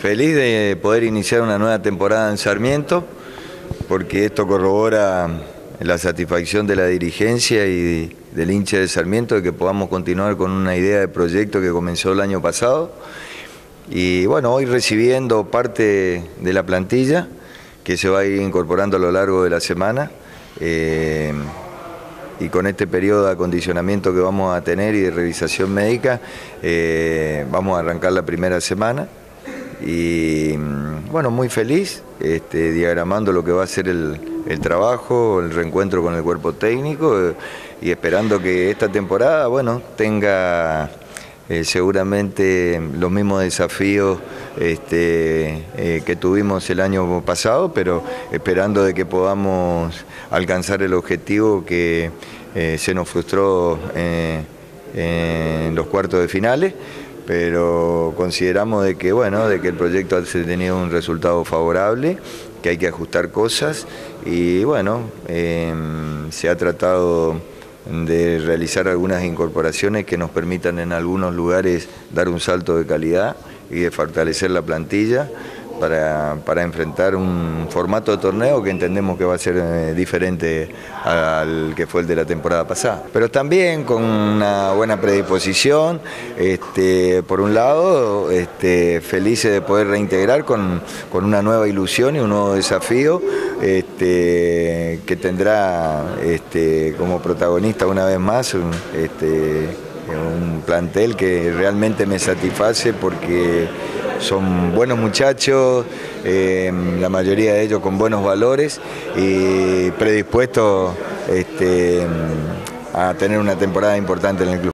Feliz de poder iniciar una nueva temporada en Sarmiento, porque esto corrobora la satisfacción de la dirigencia y del hincha de Sarmiento de que podamos continuar con una idea de proyecto que comenzó el año pasado. Y bueno, hoy recibiendo parte de la plantilla que se va a ir incorporando a lo largo de la semana. Y con este periodo de acondicionamiento que vamos a tener y de revisación médica, vamos a arrancar la primera semana. Y bueno, muy feliz, diagramando lo que va a ser el trabajo, el reencuentro con el cuerpo técnico y esperando que esta temporada, bueno, tenga seguramente los mismos desafíos que tuvimos el año pasado, pero esperando de que podamos alcanzar el objetivo que se nos frustró en los cuartos de finales. Pero consideramos de que, bueno, de que el proyecto ha tenido un resultado favorable, que hay que ajustar cosas y bueno, se ha tratado de realizar algunas incorporaciones que nos permitan en algunos lugares dar un salto de calidad y de fortalecer la plantilla para enfrentar un formato de torneo que entendemos que va a ser diferente al que fue el de la temporada pasada. Pero también con una buena predisposición, por un lado, felices de poder reintegrar con una nueva ilusión y un nuevo desafío que tendrá como protagonista una vez más un plantel que realmente me satisface porque son buenos muchachos, la mayoría de ellos con buenos valores y predispuestos a tener una temporada importante en el club.